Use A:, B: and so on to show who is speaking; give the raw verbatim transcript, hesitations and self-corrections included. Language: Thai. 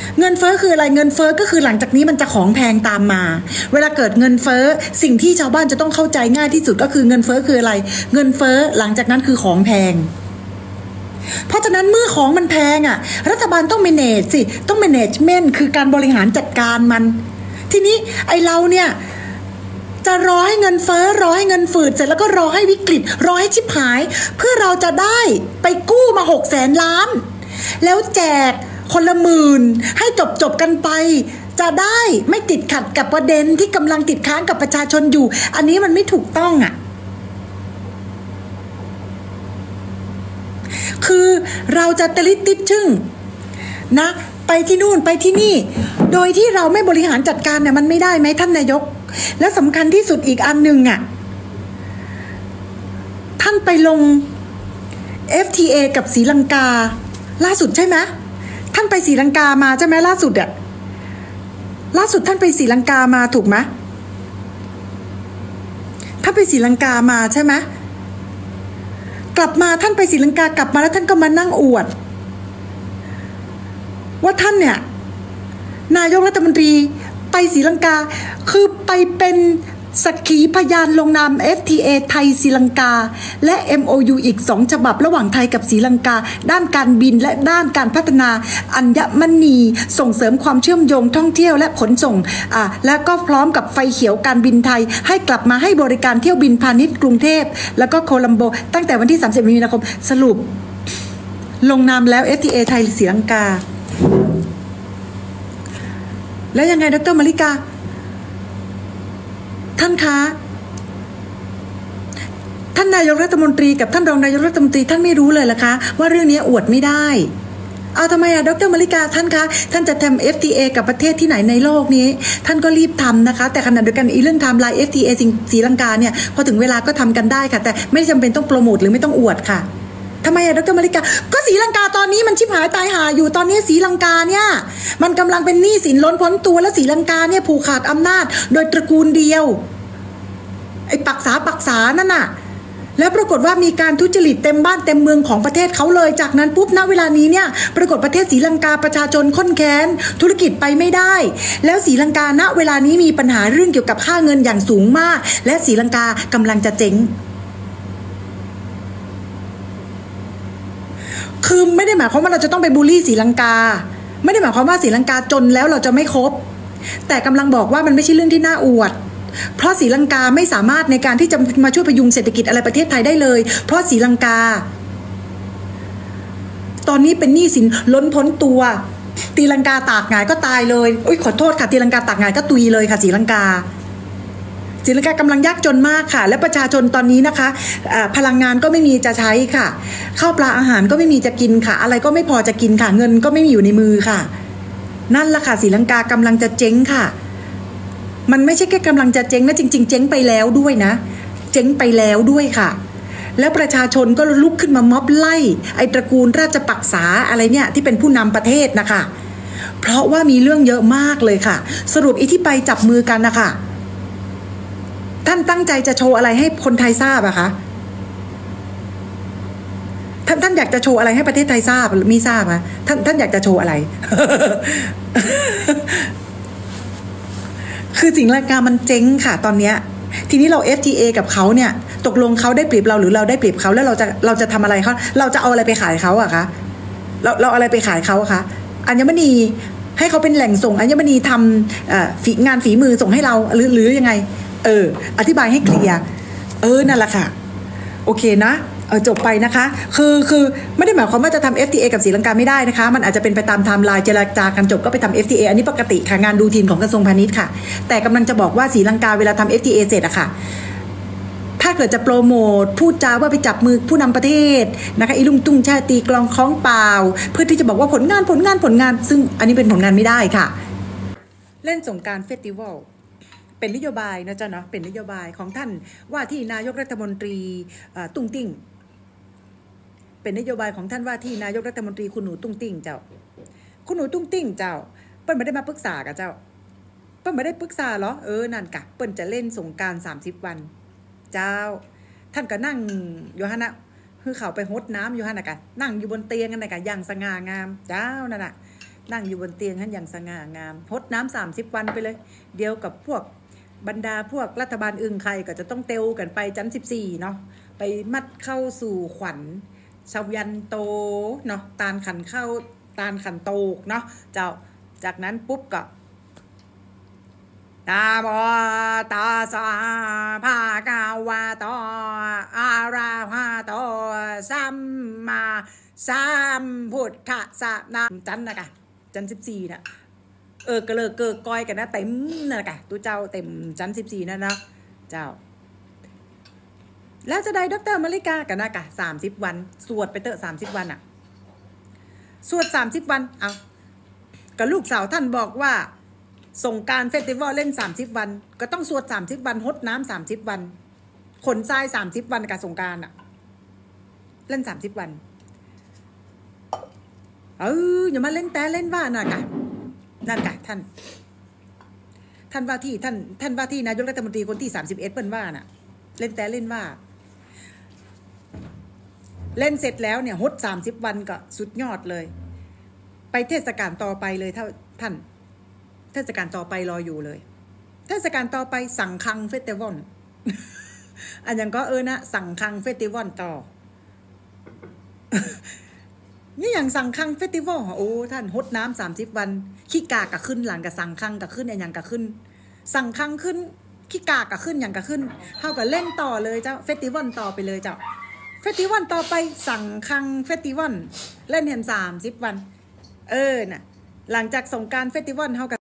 A: เงินเฟ้อคืออะไรเงินเฟ้อก็คือหลังจากนี้มันจะของแพงตามมาเวลาเกิดเงินเฟ้อสิ่งที่ชาวบ้านจะต้องเข้าใจง่ายที่สุดก็คือเงินเฟ้อคืออะไรเงินเฟ้อหลังจากนั้นคือของแพงเพราะฉะนั้นเมื่อของมันแพงอ่ะรัฐบาลต้อง manage สิต้อง management คือการบริหารจัดการมันทีนี้ไอเราเนี่ยจะรอให้เงินเฟ้อรอให้เงินฝืดเสร็จแล้วก็รอให้วิกฤตรอให้ชิบหายเพื่อเราจะได้ไปกู้มาหกแสนล้านแล้วแจกคนละหมื่นให้จบจบกันไปจะได้ไม่ติดขัดกับประเด็นที่กำลังติดค้างกับประชาชนอยู่อันนี้มันไม่ถูกต้องอ่ะคือเราจะตะลิดติดชึ่งนะไปที่นู่นไปที่นี่โดยที่เราไม่บริหารจัดการเนี่ยมันไม่ได้ไหมท่านนายกและสำคัญที่สุดอีกอันหนึ่งอ่ะท่านไปลง เอฟ ที เอ กับศรีลังกาล่าสุดใช่ไหมท่านไปศรีลังกามาใช่ไหมล่าสุดอ่ะล่าสุดท่านไปศรีลังกามาถูกไหมท่านไปศรีลังกามาใช่ไหมกลับมาท่านไปศรีลังกากลับมาแล้วท่านก็มานั่งอวดว่าท่านเนี่ยนายกรัฐมนตรีไปศรีลังกาคือไปเป็นสักขีพยานลงนาม เอฟ ที เอ ไทยศรีลังกาและ เอ็ม โอ ยู อีกสองฉบับระหว่างไทยกับศรีลังกาด้านการบินและด้านการพัฒนาอัญมณีส่งเสริมความเชื่อมโยงท่องเที่ยวและขนส่งอ่าและก็พร้อมกับไฟเขียวการบินไทยให้กลับมาให้บริการเที่ยวบินพาณิชย์กรุงเทพแล้วก็โคลัมโบตั้งแต่วันที่สามสิบมีนาคมสรุปลงนามแล้ว เอฟ ที เอ ไทยศรีลังกาแล้วยังไงดร.มาริกาท่านคะท่านนายกรัฐมนตรีกับท่านรองนายกรัฐมนตรีท่านไม่รู้เลยเหรอคะว่าเรื่องนี้อวดไม่ได้เอาทำไมอะดร.มาริกาท่านคะท่านจะทำ เอฟ ที เอ กับประเทศที่ไหนในโลกนี้ท่านก็รีบทำนะคะแต่ขณะเดียวกันอีเรื่องไทม์ไลน์ เอฟ ที เอ ศรีลังกาเนี่ยพอถึงเวลาก็ทำกันได้ค่ะแต่ไม่จำเป็นต้องโปรโมทหรือไม่ต้องอวดค่ะทำไมอะดร.มาริกาก็ศรีลังกาตอนนี้มันชิบหายตายหาอยู่ตอนนี้ศรีลังกาเนี่ยมันกำลังเป็นหนี้สินล้นพ้นตัวและศรีลังกาเนี่ยผูกขาดอำนาจโดยตระกูลเดียวไอ้ปักษาปักษานั่นน่ะแล้วปรากฏว่ามีการทุจริตเต็มบ้านเต็มเมืองของประเทศเขาเลยจากนั้นปุ๊บณเวลานี้เนี่ยปรากฏประเทศศรีลังกาประชาชนข้นแค้นธุรกิจไปไม่ได้แล้วศรีลังกาณเวลานี้มีปัญหาเรื่องเกี่ยวกับค่าเงินอย่างสูงมากและศรีลังกากำลังจะเจ๊งคือไม่ได้หมายความว่าเราจะต้องไปบูลลี่ศรีลังกาไม่ได้หมายความว่าศรีลังกาจนแล้วเราจะไม่คบแต่กำลังบอกว่ามันไม่ใช่เรื่องที่น่าอวดเพราะศรีลังกาไม่สามารถในการที่จะมาช่วยพยุงเศรษฐกิจอะไรประเทศไทยได้เลยเพราะศรีลังกาตอนนี้เป็นหนี้สินล้นพ้นตัวตีลังกาตากหงายก็ตายเลยโอ๊ยขอโทษค่ะตีลังกาตากหงายก็ตุยเลยค่ะศรีลังกาศรีลังกากำลังยากจนมากค่ะและประชาชนตอนนี้นะคะพลังงานก็ไม่มีจะใช้ค่ะข้าวปลาอาหารก็ไม่มีจะกินค่ะอะไรก็ไม่พอจะกินค่ะเงินก็ไม่มีอยู่ในมือค่ะนั่นแหละค่ะศรีลังกากำลังจะเจ๊งค่ะมันไม่ใช่แค่กำลังจะเจ๊งนะจริงๆเจ๊งไปแล้วด้วยนะเจ๊งไปแล้วด้วยค่ะแล้วประชาชนก็ลุกขึ้นมาม็อบไล่ไอ้ตระกูลราชปักษาอะไรเนี่ยที่เป็นผู้นำประเทศนะคะเพราะว่ามีเรื่องเยอะมากเลยค่ะสรุปอีที่ไปจับมือกันนะคะท่านตั้งใจจะโชว์อะไรให้คนไทยทราบอะคะท่านท่านอยากจะโชว์อะไรให้ประเทศไทยทราบหรือไม่ทราบคะท่านท่านอยากจะโชว์อะไร คือศรีลังกามันเจ๊งค่ะตอนเนี้ยทีนี้เรา เอฟ ที เอ กับเขาเนี่ยตกลงเขาได้เปรียบเราหรือเราได้เปรียบเขาแล้วเราจะเราจะทำอะไรเขาเราจะเอาอะไรไปขายเขาอะคะเราเราอะไรไปขายเขาอะคะอัญมณีให้เขาเป็นแหล่งส่งอัญมณีทำฝีงานฝีมือส่งให้เราหรือหรือยังไงเอออธิบายให้เคลียร์เออนั่นแหละค่ะโอเคนะเออจบไปนะคะคือคือไม่ได้หมายความว่าจะทำ เอฟ ที เอ กับศรีลังกาไม่ได้นะคะมันอาจจะเป็นไปตามไทม์ไลน์เจรจากันจบก็ไปทำ เอฟ ที เอ อันนี้ปกติค่ะงานรูทีนของกระทรวงพาณิชย์ค่ะแต่กำลังจะบอกว่าศรีลังกาเวลาทำ เอฟ ที เอ เสร็จอะค่ะถ้าเกิดจะโปรโมทพูดจาว่าไปจับมือผู้นำประเทศนะคะอีลุงตุ้งชาตีกลองคล้องเปล่าเพื่อที่จะบอกว่าผลงานผลงานผลงานซึ่งอันนี้เป็นผลงานไม่ได้ค่ะเล่นสงกรานต์เฟสติวัลเป็นนโยบายนะจ๊ะเนาะเป็นนโยบายของท่านว่าที่นายกรัฐมนตรีตุ้งติ้งเป็นนโยบายของท่านว่าที่นายกรัฐมนตรีคุณหนูตุ้งติ้งเจ้าคุณหนูตุ้งติ้งเจ้าเปิ้ลไม่ได้มาปรึกษากับเจ้าเปิ้ลไม่ได้ปรึกษาเหรอเออนั่นกะเปิ้ลจะเล่นสงกรานต์สามสิบวันเจ้าท่านก็นั่งอยู่ฮะนะคือเขาไปฮดน้ำอยู่ฮะนะกันนั่งอยู่บนเตียงกันนะกันอย่างสง่างามเจ้านั่นน่ะนั่งอยู่บนเตียงท่านอย่างสง่างามพดน้ำสามสิบวันไปเลยเดียวกับพวกบรรดาพวกรัฐบาลอึงใครก็จะต้องเตวกันไปจันสิบสี่เนาะไปมัดเข้าสู่ขวัญชาวยันโตเนาะตาลขันเข้าตาลขันโตกเนาะเจ้าจากนั้นปุ๊บก็นะโมตัสสะภะคะวะโตอะระหะโตสัมมาสัมพุทธัสสะนะจันนะกะจันสิบสี่น่ะเออกระเลิกเกิกก้อยกันนะเต็มน่ะกะตัวเจ้าเต็มจันสิบสี่นั่นนะเจ้าแล้วจะได้ดรมาริกากันนะกะสามสิบวันสวดไปเตอะสามสิบวันอ่ะสวดสามสิบวันเอากับลูกสาวท่านบอกว่าสงการเฟสติวัลเล่นสามสิบวันก็ต้องสวดสามสิบวันฮดน้ำสามสิบวันขนทรายสามสิบวันกับสงการอ่ะเล่นสามสิบวันเอออย่ามาเล่นแต่เล่นว่าน่ะกะนั่นกะท่านท่านว่าที่ท่านท่านว่าที่นายกรัฐมนตรีคนที่สามสิบเอ็ดเปิ้นว่าน่ะเล่นแต่เล่นว่าเล่นเสร็จแล้วเนี่ยฮดสามสิบวันก็สุดยอดเลยไปเทศกาลต่อไปเลยถ้าท่านเทศกาลต่อไปรออยู่เลยเทศกาลต่อไปสั่งคังเฟสติวัลอันยังก็เออนะสั่งคังเฟสติวัลต่อนี่อย่างสั่งคังเฟสติวัลโอ้ท่านฮดน้ำสามสิบวันขี้กากกะขึ้นหลังกับสั่งคังกะขึ้นอันยังกะขึ้นสั่งคังขึ้นขี้กากกะขึ้นอย่างกะขึ้นเท่ากับเล่นต่อเลยเจ้าเฟสติวัลต่อไปเลยเจ้าเฟสติวัลต่อไปสั่งคังเฟสติวัลเล่นเห็นสามสิบวันเออน่ะหลังจากสงกรานต์เฟสติวัลเท่ากับ